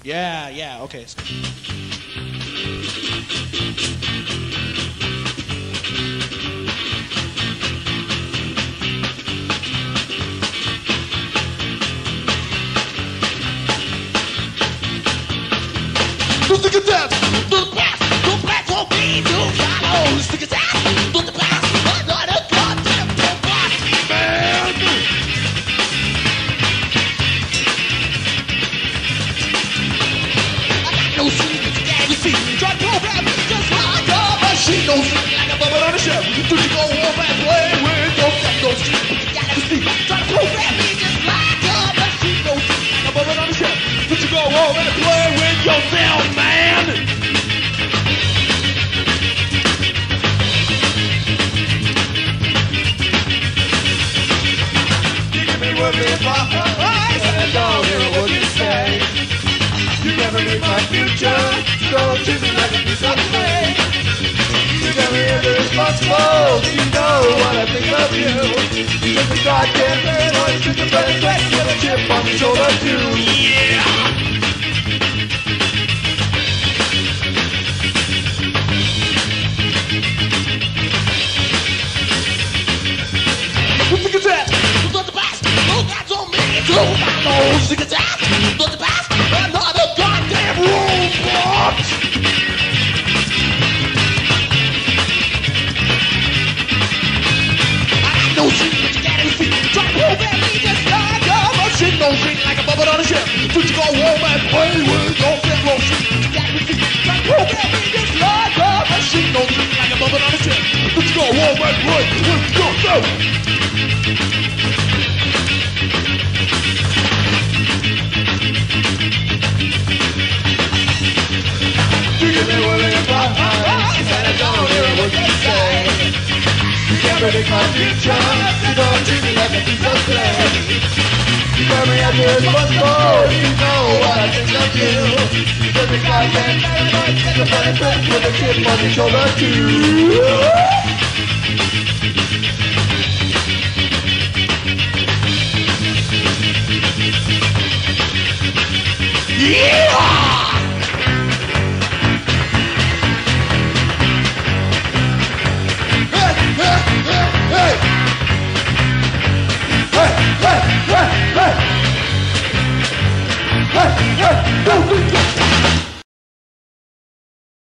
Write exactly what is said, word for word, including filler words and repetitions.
Yeah, yeah, okay. Look at that! The past! The past won't be too shallow! Look at that! The past! Another goddamn boss, man! I got no secrets, can't you see? Try to program me just like a machine. No secret like a bubble on a shelf. Do you go home and play with yourself? No secret, you gotta see. Try to program me just like a machine. No secret like a bubble on a shelf. Do you go home and play with yourself, man? With me if I eyes and I don't hear what you say. You never read my future, don't treat me like a piece of clay. You never hear the responsible, you know what I think of you. You're the goddamn paranoid, schizophrenic wreck with a chip on your shoulder too. Yeah! Look at that! Look at the past! Look at so many to my nose! Look at that! Look at the past! Another goddamn robot! I got no secret, you can't even see. Try to program me just like a machine. No shit like a bubble on a ship. Don't you go home and play with your federal shit. You can't even see. Try to program me just like a machine. No shit like a bubble on a ship. Don't you go home and play with yourself. You give me what in my eyes, and I don't hear what you say. You can't predict my future, you don't treat me like a piece of clay. You tell me I'm irresponsible, you know what I think of you. You're the goddamn paranoid, schizophrenic prick with a chip on your shoulder too. Yeah! Hey! Hey, hey, hey, hey! Hey, hey, go, go, go!